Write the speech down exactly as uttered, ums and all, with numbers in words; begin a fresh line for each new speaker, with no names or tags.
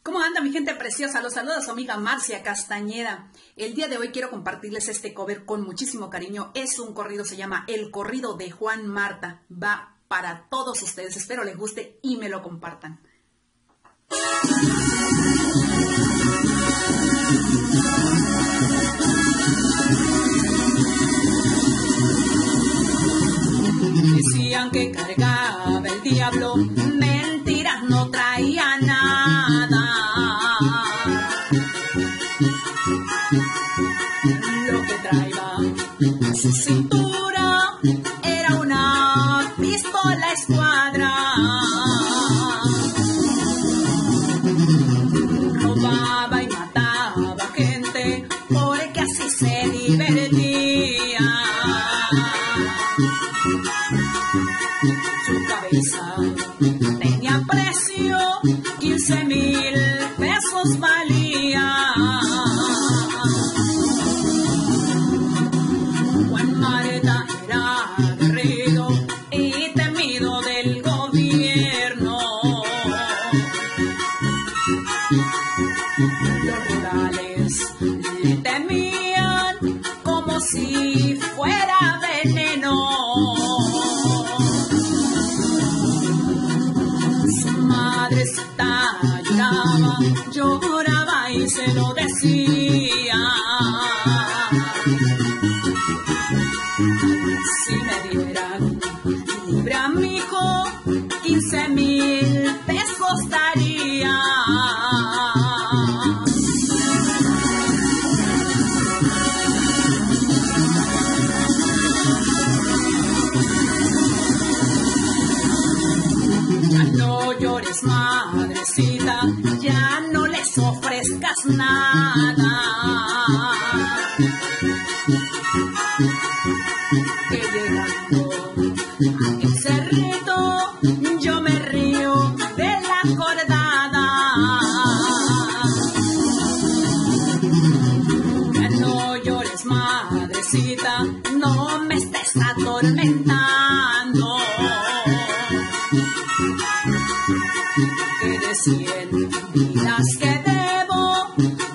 ¿Cómo anda mi gente preciosa? Los saluda su amiga Marcia Castañeda. El día de hoy quiero compartirles este cover con muchísimo cariño. Es un corrido, se llama El Corrido de Juan Marta. Va para todos ustedes. Espero les guste y me lo compartan. Decían que cargaba el diablo, mentiras, no traía nada. Lo que traía a su cintura era una pistola escuadra. Robaba y mataba gente porque así se divertía. Su cabeza tenía precio, quince mil pesos valía. Juan Marta era guerrero y temido del gobierno. Los rurales le temían como si fuera veneno. Madrecita lloraba, lloraba y se lo decía. Si me dieran libre a mi hijo, quince mil pesos daría. Ya no llores, madrecita, ya no les ofrezcas nada. Que llegando a aquel cerrito, yo me río de la acordada. Ya no llores, madrecita, no me estés atormentando. Que de cien vidas que debo,